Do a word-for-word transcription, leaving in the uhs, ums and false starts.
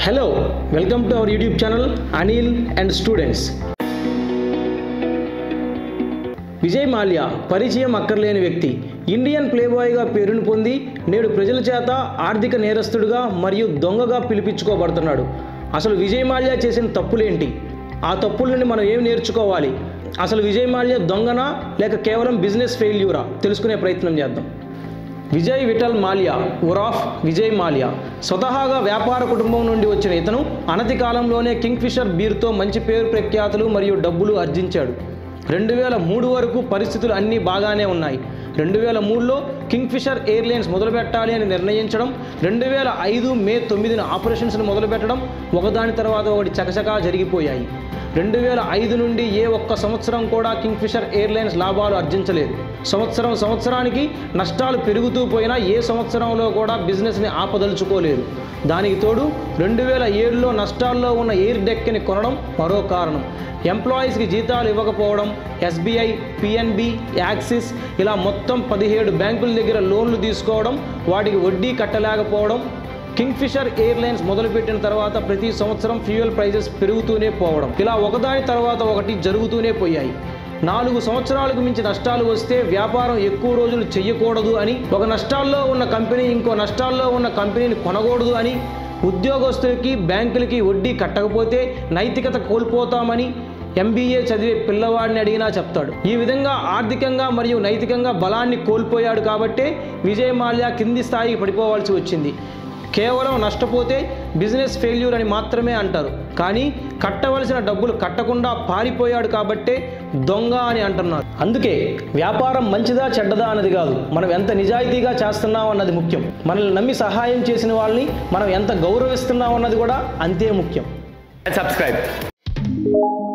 Hello, welcome to our YouTube channel Anil and Students. Vijay Mallya పరిచయం అక్కర్లేని వ్యక్తి. ఇండియన్ ప్లేబాయ్గా పేరును పొంది నేడు ప్రజల చేత ఆర్థిక నేరస్తుడిగా మరియు దొంగగా పిలిపించుకోబడుతున్నాడు. అసలు విజయ్ మాల్యా చేసిన తప్పులేంటి? ఆ తప్పుల నుండి మనం ఏం నేర్చుకోవాలి? అసలు విజయ్ మాల్యా దొంగనా లేక కేవలం బిజినెస్ ఫెయిల్యూరా తెలుసుకునే ప్రయత్నం చేద్దాం. విజయ్ విఠల్ మాల్యా ఉరాఫ్ విజయ్ మాల్యా స్వతహాగా వ్యాపార కుటుంబం నుండి వచ్చిన ఇతను అనతి కాలంలోనే కింగ్ఫిషర్ బీర్తో మంచి పేరు ప్రఖ్యాతులు మరియు డబ్బులు ఆర్జించాడు. రెండు వేల మూడు వరకు పరిస్థితులు అన్నీ బాగానే ఉన్నాయి. రెండు వేల మూడులో కింగ్ఫిషర్ ఎయిర్లైన్స్ మొదలుపెట్టాలి అని నిర్ణయించడం, రెండు వేల ఐదు మే తొమ్మిదిన ఆపరేషన్స్ను మొదలుపెట్టడం ఒకదాని తర్వాత ఒకటి చకచకా జరిగిపోయాయి. రెండు వేల ఐదు నుండి ఏ ఒక్క సంవత్సరం కూడా కింగ్ఫిషర్ ఎయిర్లైన్స్ లాభాలు ఆర్జించలేదు. సంవత్సరం సంవత్సరానికి నష్టాలు పెరుగుతూ పోయినా ఏ సంవత్సరంలో కూడా బిజినెస్ని ఆపదలుచుకోలేదు. దానికి తోడు రెండు వేల ఏడులో నష్టాల్లో ఉన్న ఎయిర్ డెక్ని కొనడం మరో కారణం. ఎంప్లాయీస్కి జీతాలు ఇవ్వకపోవడం, ఎస్బీఐ, పిఎన్బి, యాక్సిస్ ఇలా మొత్తం పదిహేడు బ్యాంకుల దగ్గర లోన్లు తీసుకోవడం, వాటికి వడ్డీ కట్టలేకపోవడం. కింగ్ఫిషర్ ఎయిర్లైన్స్ మొదలుపెట్టిన తర్వాత ప్రతి సంవత్సరం ఫ్యూయల్ ప్రైజెస్ పెరుగుతూనే పోవడం, ఇలా ఒకదాని తర్వాత ఒకటి జరుగుతూనే పోయాయి. నాలుగు సంవత్సరాలకు మించి నష్టాలు వస్తే వ్యాపారం ఎక్కువ రోజులు చెయ్యకూడదు అని, ఒక నష్టాల్లో ఉన్న కంపెనీ ఇంకో నష్టాల్లో ఉన్న కంపెనీని కొనకూడదు అని, ఉద్యోగస్తులకి బ్యాంకులకి వడ్డీ కట్టకపోతే నైతికత కోల్పోతామని ఎంబీఏ చదివే పిల్లవాడిని అడిగినా చెప్తాడు. ఈ విధంగా ఆర్థికంగా మరియు నైతికంగా బలాన్ని కోల్పోయాడు కాబట్టే విజయ్ మాల్యా కింది స్థాయికి పడిపోవాల్సి వచ్చింది. కేవలం నష్టపోతే బిజినెస్ ఫెయిల్యూర్ అని మాత్రమే అంటారు, కానీ కట్టవలసిన డబ్బులు కట్టకుండా పారిపోయాడు కాబట్టే దొంగ అని అంటున్నారు. అందుకే వ్యాపారం మంచిదా చెడ్డదా అన్నది కాదు, మనం ఎంత నిజాయితీగా చేస్తున్నాం అన్నది ముఖ్యం. మనల్ని నమ్మి సహాయం చేసిన వాళ్ళని మనం ఎంత గౌరవిస్తున్నాం అన్నది కూడా అంతే ముఖ్యం. సబ్స్క్రైబ్.